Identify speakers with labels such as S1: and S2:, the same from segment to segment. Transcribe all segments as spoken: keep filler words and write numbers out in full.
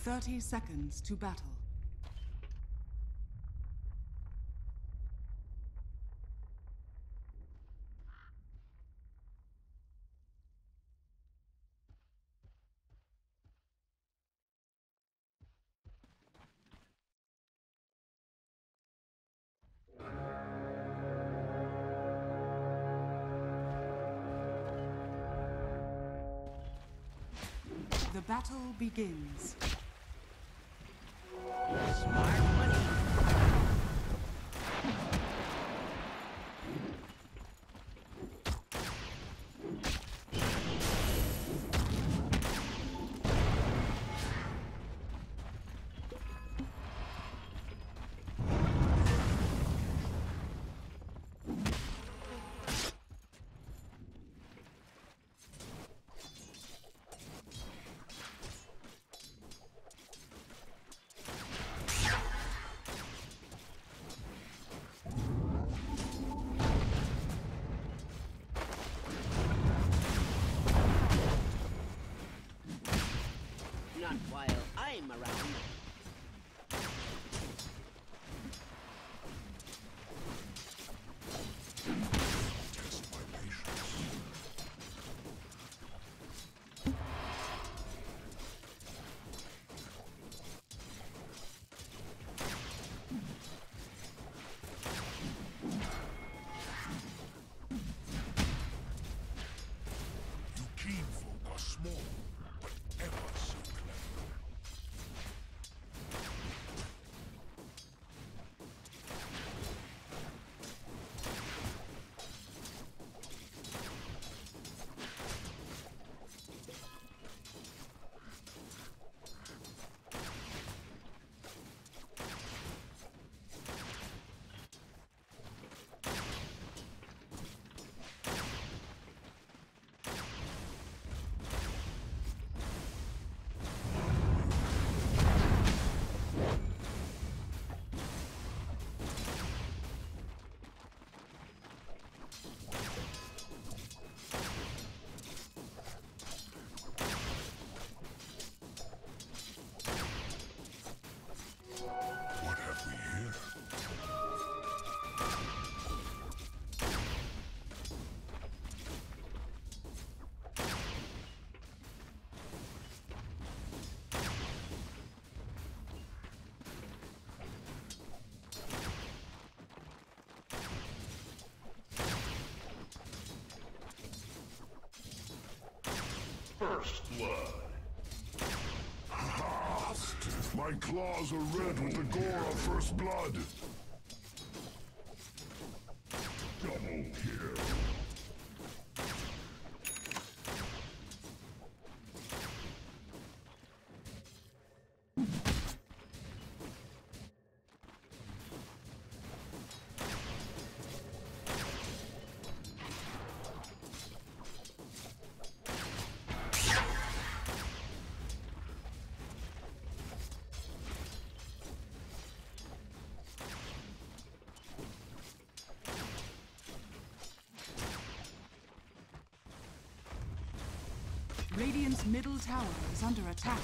S1: thirty seconds to battle. The battle begins.
S2: Smart money. Not while I'm around.
S3: Test my patience. You keen folk are small, but ever so clever. What have we here? First blood. My claws are red with the gore of first blood. Double kill.
S1: Radiant's middle tower is under attack.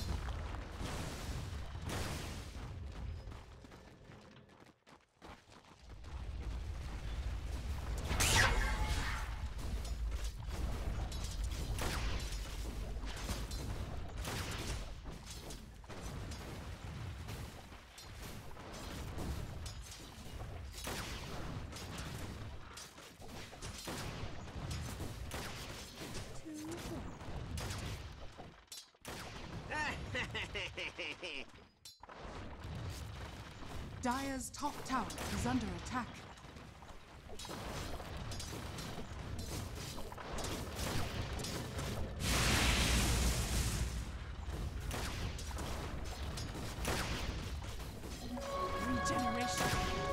S1: Dire's top tower is under attack. Regeneration.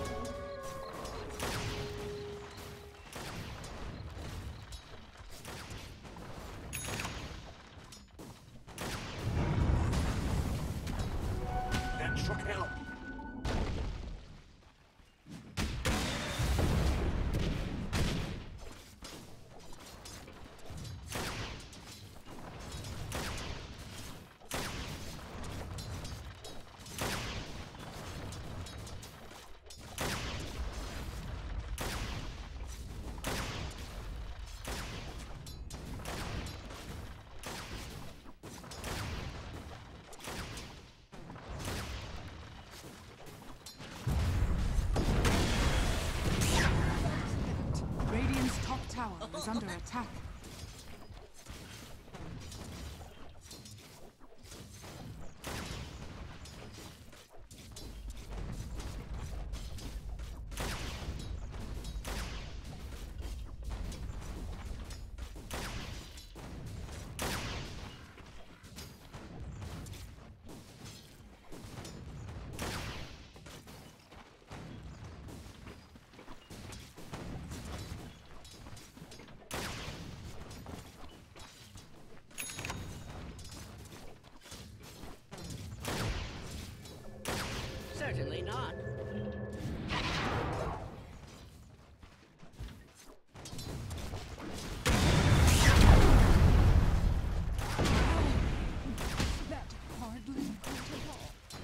S3: That should help.
S1: tower is under attack.
S2: Certainly not.
S1: That hardly hurt at all.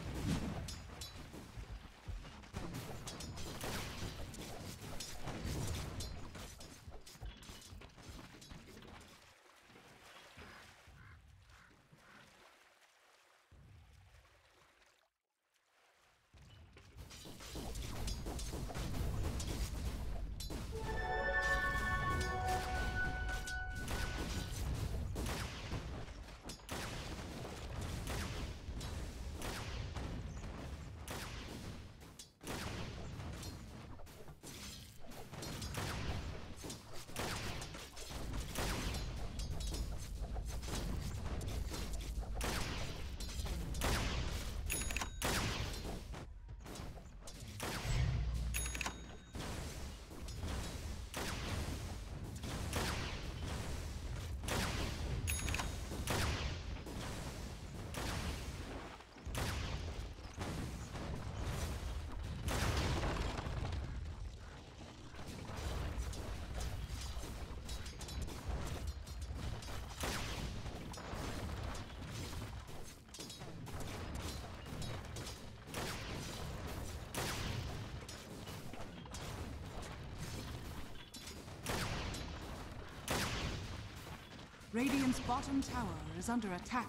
S1: Radiant's bottom tower is under attack.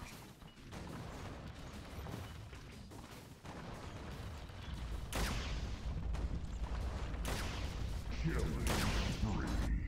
S3: Killing spree.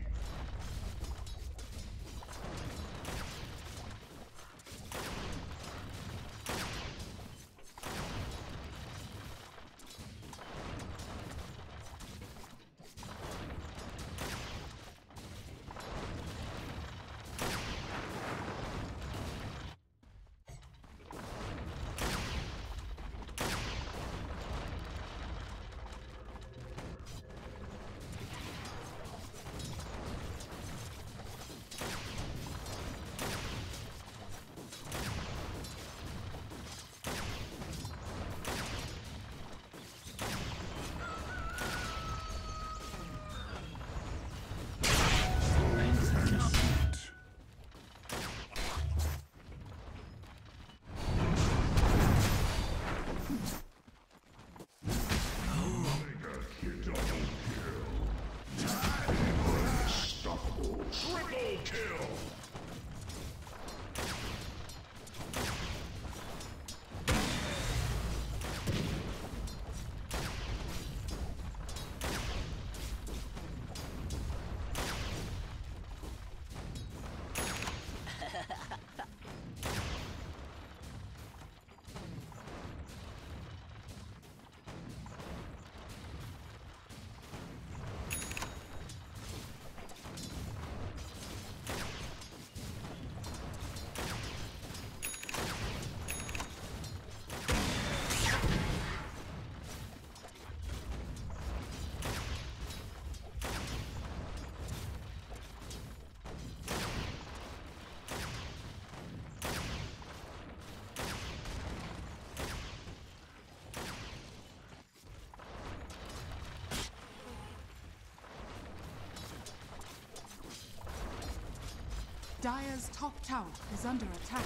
S1: Dire's top tower is under attack.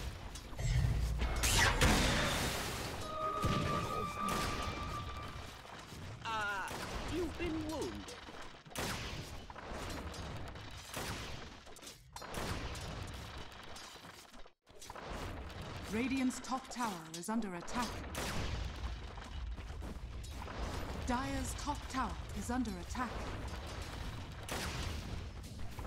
S2: Ah, uh, you've been wounded.
S1: Radiant's top tower is under attack. Dire's top tower is under attack.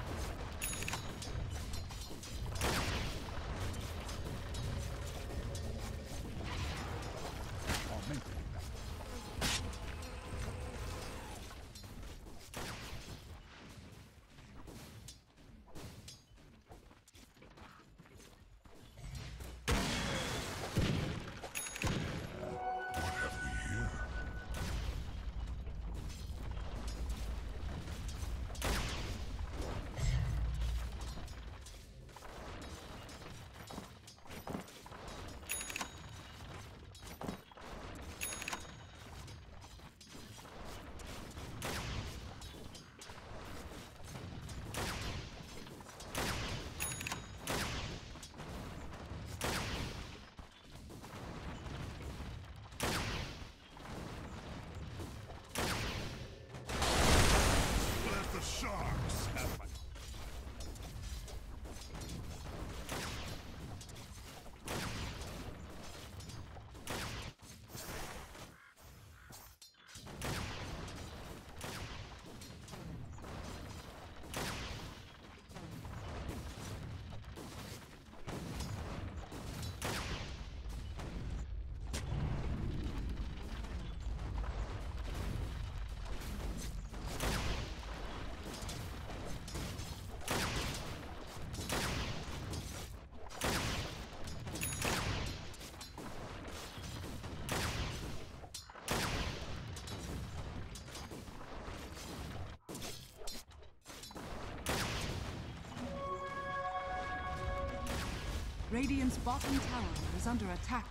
S1: Radiant's bottom tower is under attack.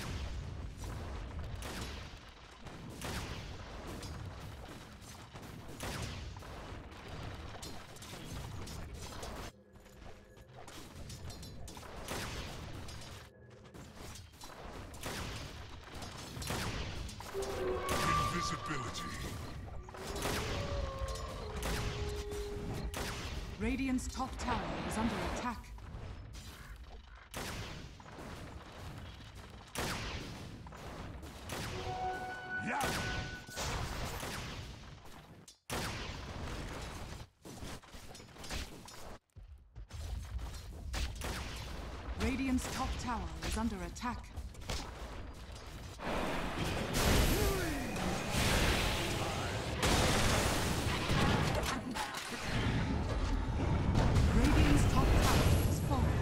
S3: Invisibility.
S1: Radiant's top tower is under attack.
S3: Yeah.
S1: Radiant's top tower is under attack. Radiant's top tower is falling.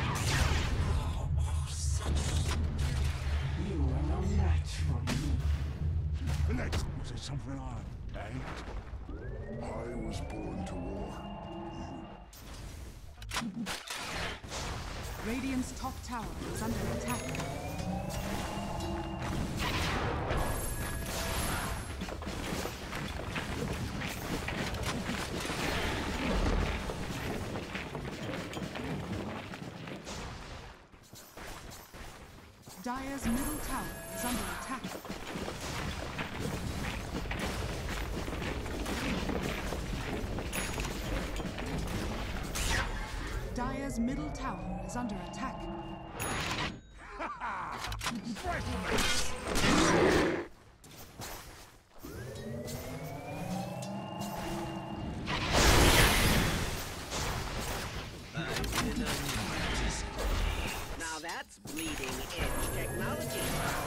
S4: You are no match for me.
S3: Let's was it something I ain't? I was born to war.
S1: Radiant's top tower is under attack. Dire's middle tower is under attack. Dire's middle tower is under attack.
S2: Now that's bleeding edge technology.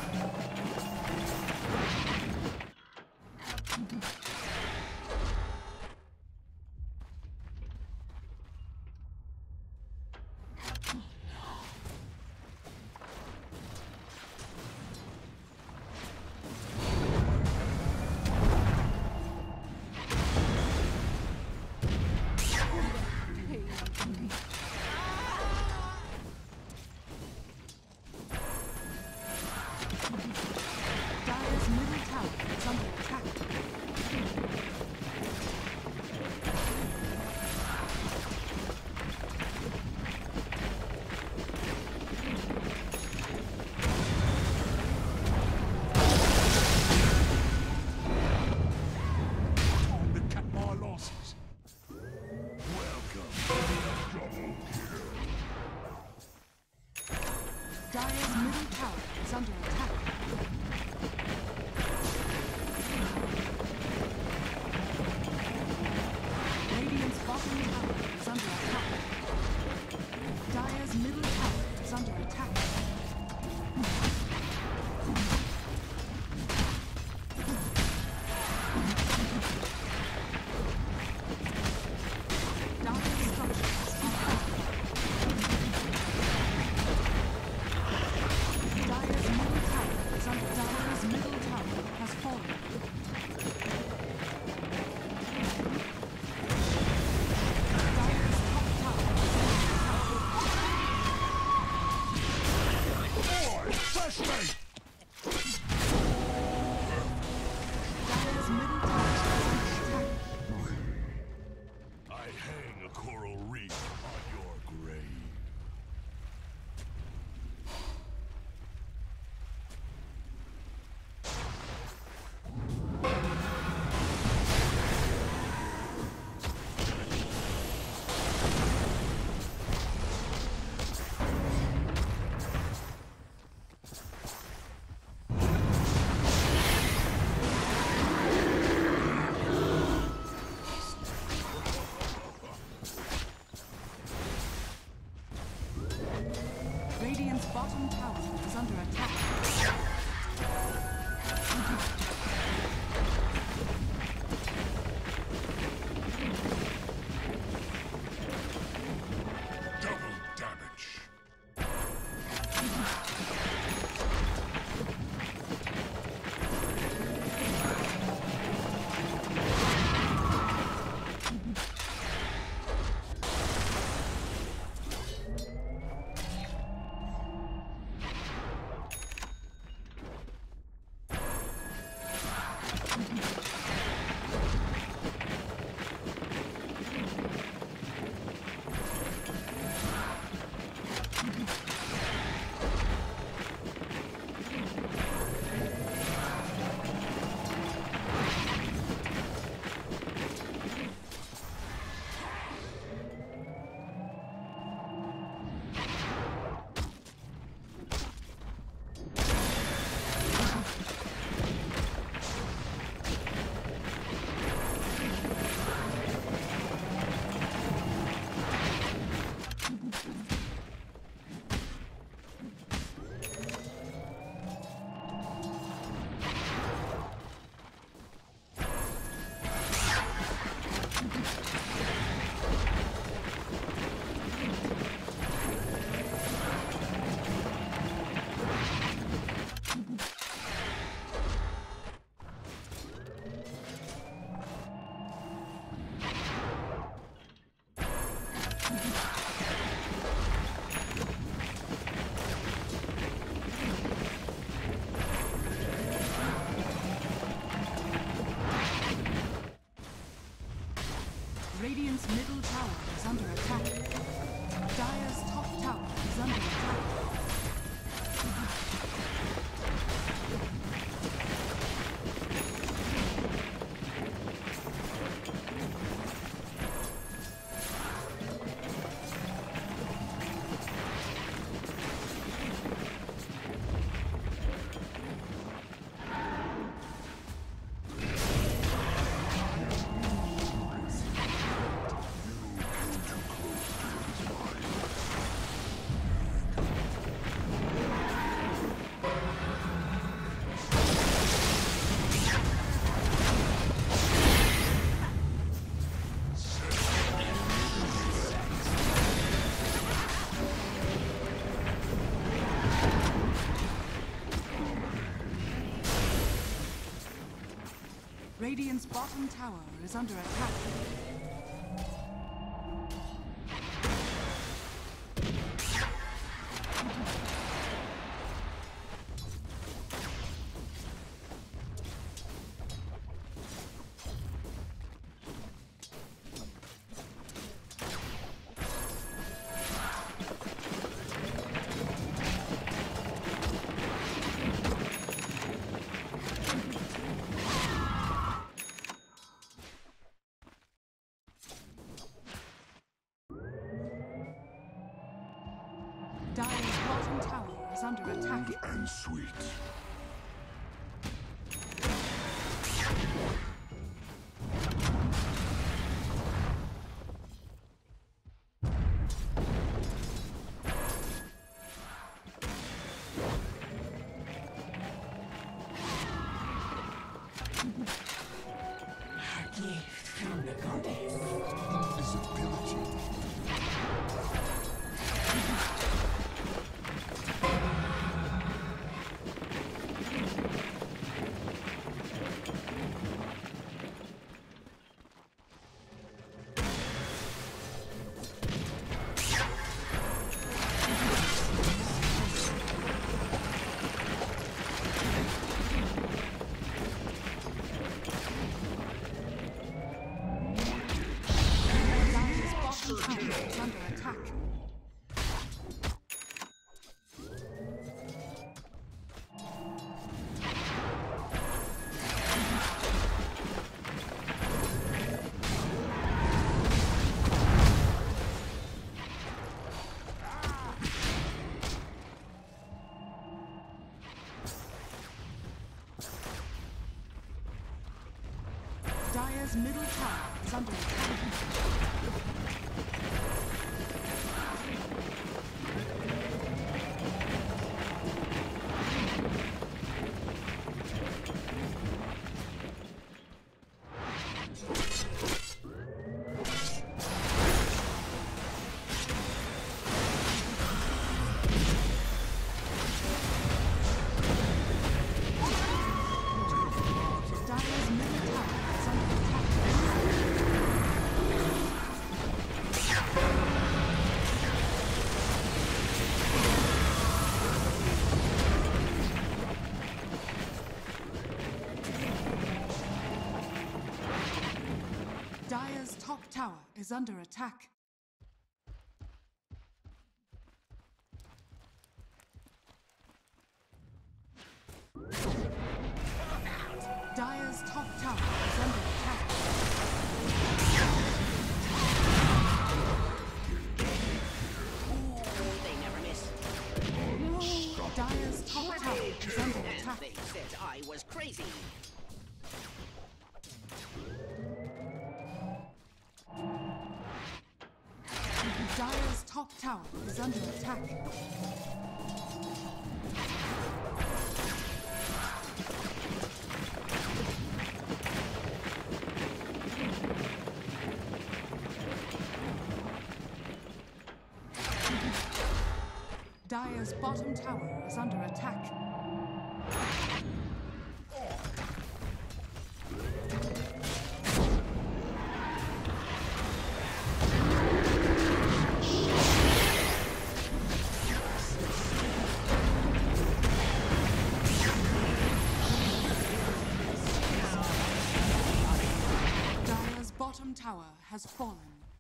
S1: Dire's middle tower is under attack.
S3: Time to cut my losses. Welcome. Double kill.
S1: Dire's middle tower is under attack. Radiant's bottom tower is under attack. Dire's middle tower is under attack. Dire's structures are falling. Radiant's middle tower is under attack. Dire's top tower is under attack. Radiant's bottom tower is under attack. Dire's bottom tower is under attack.
S3: Cold and sweet.
S4: A gift from the goddess.
S3: Invisibility.
S1: Dire's bottom tower is under attack. Dire's middle tower is under attack. Dire's middle tower is under attack. Dire's top tower is under attack. Dire's top tower is under attack.
S2: Ooh, they never miss.
S1: Dire's top tower is under
S2: And
S1: attack.
S2: they said I was crazy.
S1: Dire's top tower is under attack. Dire's bottom tower is under attack. bottom tower has fallen.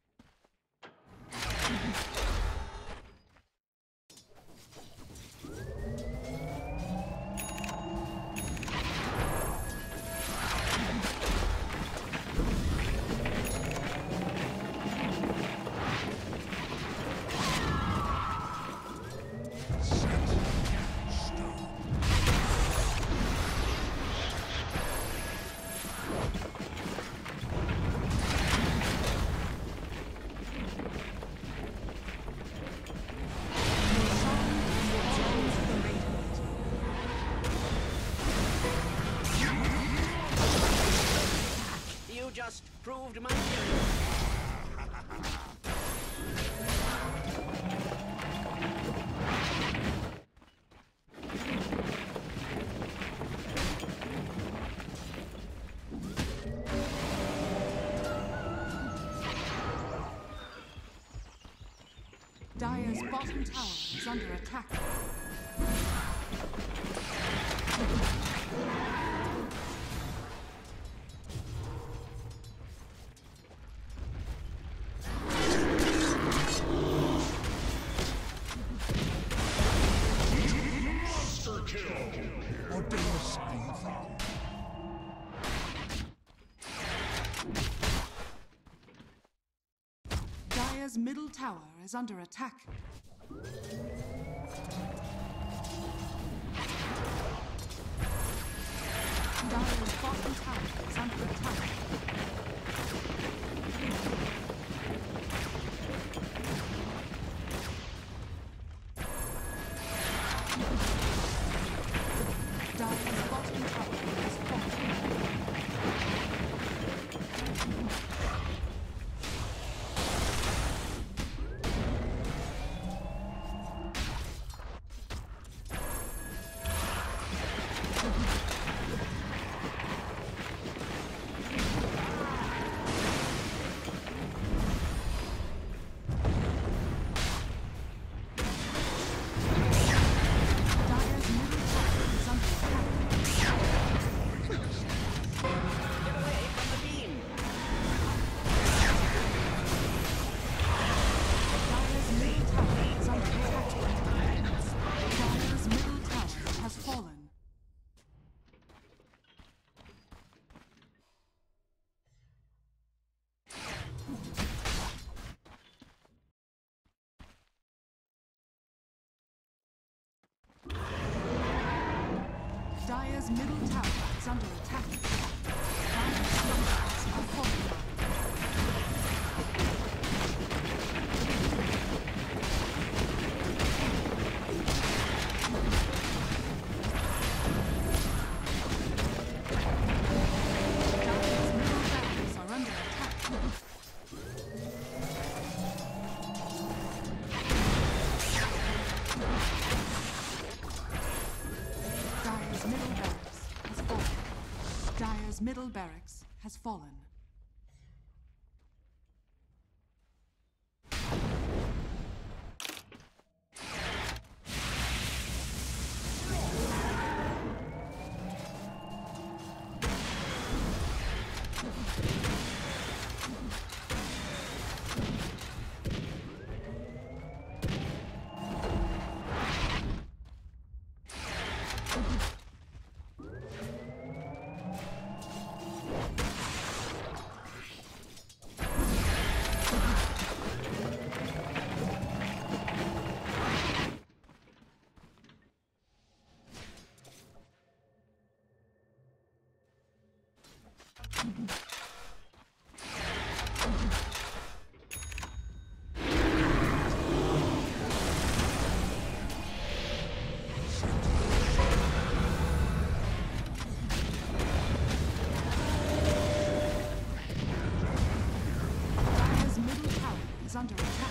S2: Just proved my theory.
S1: Dire's bottom tower is under attack.
S3: Or do the same thing.
S1: Dire's middle tower is under attack. Dire's bottom tower is under attack. Dire's bottom tower is falling. Dire's middle tower is under attack. Dire's structures are falling. Dire's middle barracks are under attack. Dire's middle barracks has fallen. Dire's middle barracks has fallen. Dire's middle tower is under attack.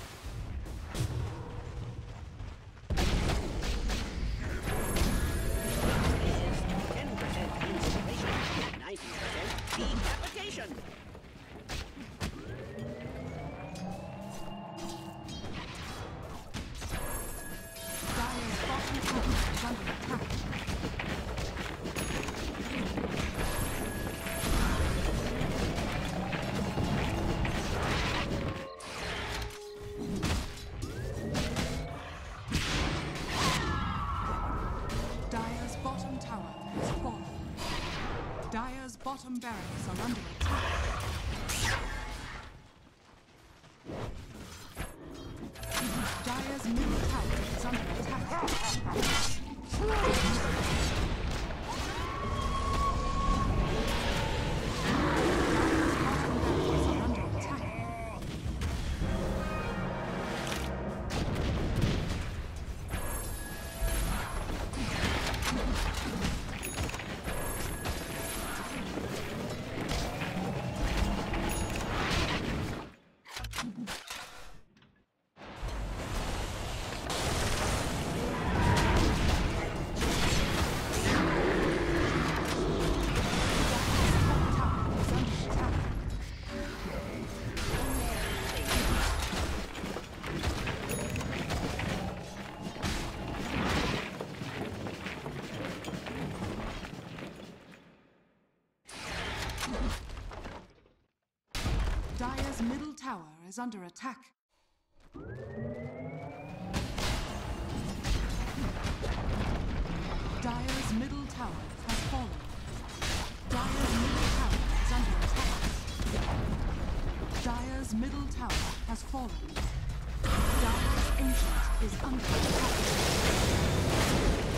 S2: ten percent inspiration, ninety percent decapitation.
S1: Dire's bottom tower is under attack. bottom barracks are under attack. Dire's middle tower is under attack. Dire's middle tower is under attack. Dire's middle tower has fallen. Dire's middle tower is under attack. Dire's middle tower has fallen. Dire's ancient is under attack.